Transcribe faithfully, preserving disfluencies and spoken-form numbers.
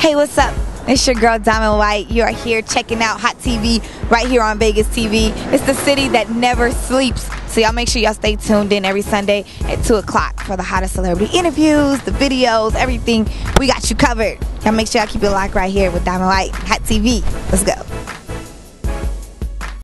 Hey, what's up? It's your girl Diamond White. You are here checking out Hot T V right here on Vegas T V. It's the city that never sleeps. So y'all make sure y'all stay tuned in every Sunday at two o'clock for the hottest celebrity interviews, the videos, everything. We got you covered. Y'all make sure y'all keep it locked right here with Diamond White, Hot T V. Let's go.